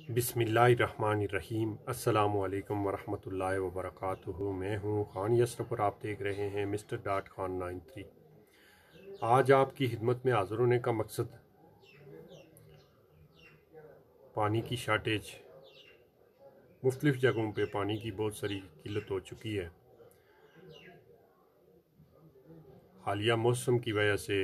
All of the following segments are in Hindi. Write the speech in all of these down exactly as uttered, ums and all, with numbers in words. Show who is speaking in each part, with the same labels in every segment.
Speaker 1: बिस्मिल्लाहिर्रहमानिर्रहीम। अस्सलामु अलैकुम वरहमतुल्लाहि वबरकातुहू। मैं हूँ खान यसरफ और आप देख रहे हैं mister dot Khan nine three. आज आपकी खिदमत में हाज़िर होने का मकसद पानी की शार्टेज, मुख्तलिफ़ जगहों पे पानी की बहुत सारी किल्लत हो चुकी है। हालिया मौसम की वजह से,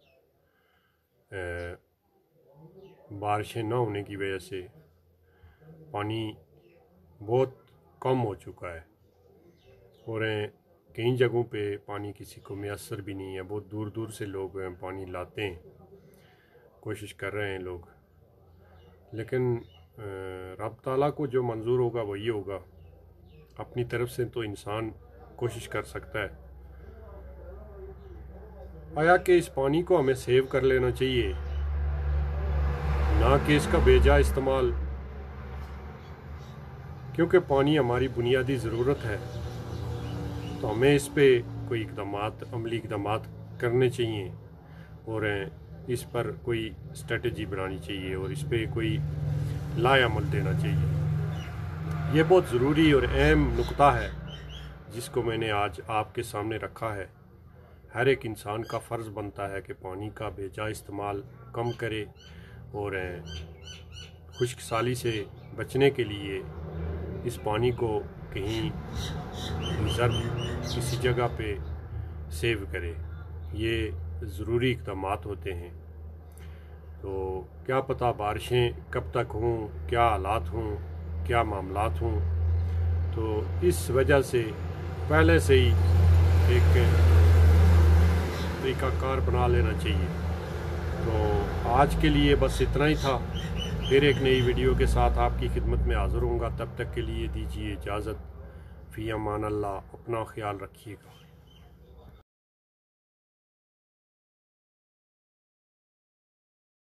Speaker 1: बारिशें न होने की वजह से पानी बहुत कम हो चुका है और कई जगहों पे पानी किसी को मैसर भी नहीं है। बहुत दूर दूर से लोग पानी लाते हैं, कोशिश कर रहे हैं लोग, लेकिन रब ताला को जो मंजूर होगा वही होगा। अपनी तरफ से तो इंसान कोशिश कर सकता है। आया कि इस पानी को हमें सेव कर लेना चाहिए, ना कि इसका बेजा इस्तेमाल, क्योंकि पानी हमारी बुनियादी ज़रूरत है। तो हमें इस पे कोई इक़दामात, अमली इक़दामात करने चाहिए और इस पर कोई स्ट्रेटजी बनानी चाहिए और इस पे कोई लाए अमल देना चाहिए। ये बहुत ज़रूरी और अहम नुक्ता है जिसको मैंने आज आपके सामने रखा है। हर एक इंसान का फ़र्ज़ बनता है कि पानी का बेजा इस्तेमाल कम करे और खुश्क साली से बचने के लिए इस पानी को कहीं रिज़र्व किसी जगह पे सेव करे। ये ज़रूरी इक़दामात होते हैं। तो क्या पता बारिशें कब तक हों, क्या हालात हों, क्या मामलात हों। तो इस वजह से पहले से ही एक तरीक़ाकार बना लेना चाहिए। तो आज के लिए बस इतना ही था। फिर एक नई वीडियो के साथ आपकी खिदमत में हाज़िर होऊंगा। तब तक के लिए दीजिए इजाज़त। फ़ी अमान अल्लाह। अपना ख्याल रखिएगा।